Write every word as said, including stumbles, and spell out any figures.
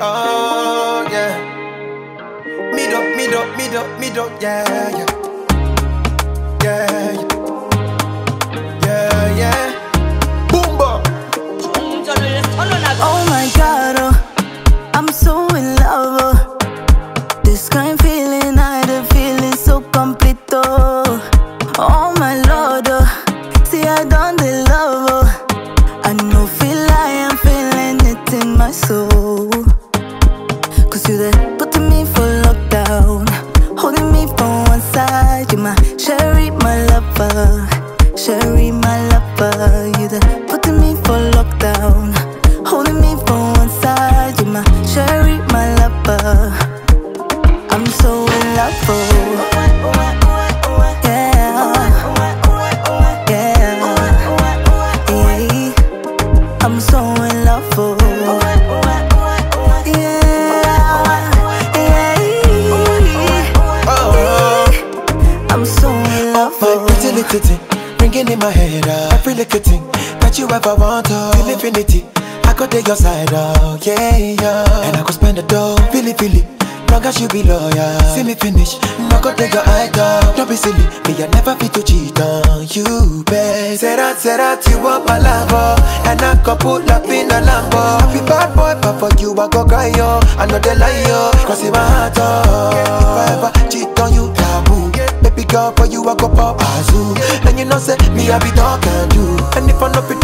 Oh yeah. Me do, me do, me do, me do, yeah, yeah. Yeah, yeah, yeah. Boomba. Oh my God, oh, I'm so in love. Oh. This kind of feeling, I the feeling so complete. Oh, oh my Lord, oh. See I done the love. Oh. I know feel I am feeling it in my soul. Cause you there putting me for lockdown, holding me from one side. You're my Sherry, my lover, Sherry, my lover. You there putting me for lockdown, holding me from one side. You're my Sherry, my lover. I'm so in love, oh. Yeah, yeah, yeah. I'm so in love, oh. I'm so in love. My pretty little thing, ringing in my head. Uh, every little thing that you ever want, oh, feel infinity. I go take your side, oh, yeah, yeah. And I go spend the dough, feel it, feel it. Long as you be loyal, see me finish. I go take your eye down. Don't be silly, me I never fit to cheat on you, babe. Say that, say that you want my love, oh. And I go pull up in a Lambo. Happy bad boy, but for you I go cry, yo. I know they lie, yo. Cross in my heart, oh. If I ever cheat on you, taboo. Baby girl, for you I go pop a zoo. And you know say, me I be talking to. And if I know fit